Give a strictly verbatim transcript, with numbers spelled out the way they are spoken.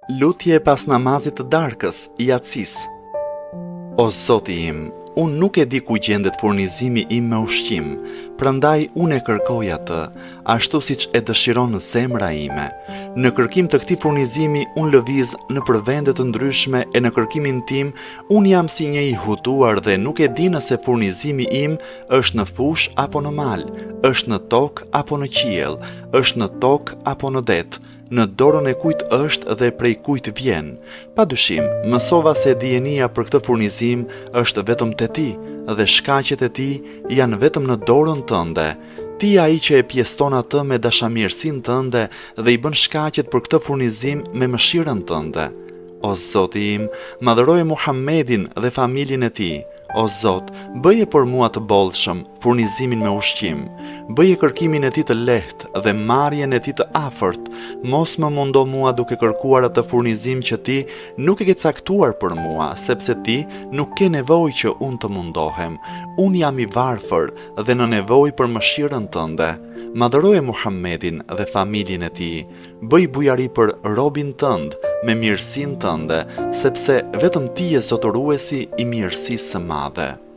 Lutje pas namazit të darkës, yatsis. O Zoti im, unë nuk e di ku gjendet furnizimi im me ushqim, prandaj unë e kërkoj atë, ashtu siç e dëshiron zemra ime. Në kërkim të këtij furnizimi unë lëviz në për vende të ndryshme e në kërkimin tim unë jam si një i hutuar dhe nuk e di nëse furnizimi im është në fush apo në mal, është në tokë apo në qiell, është në tokë apo në det. Në dorën e kujt është dhe prej kujt vjen. Padyshim, mësova se dijenia për këtë furnizim është vetëm te ti dhe shkaqet e ti janë vetëm në dorën tënde. Ti ai që e pjeston atë me dashamirësinë tënde dhe i bën shkaqet për këtë furnizim me mëshirën tënde. O Zoti im, madhëroje Muhammedin dhe familjen e tij. O Zot, bëje për mua të bollshëm furnizimin me ushqim, bëje kërkimin e tij të lehtë dhe marrjen e tij të afërt, mos më mundo mua duke kërkuar atë furnizim që ti nuk e ke caktuar për mua, sepse ti nuk ke nevojë që unë të mundohem. Unë jam i varfër dhe në nevojë për mëshirën tënde. Madhëroje Muhammedin dhe familjen e tij, bëj bujari për robin tënd me mirësinë tënde, sepse vetëm ti je zotëruesi i mirësisë së madhe.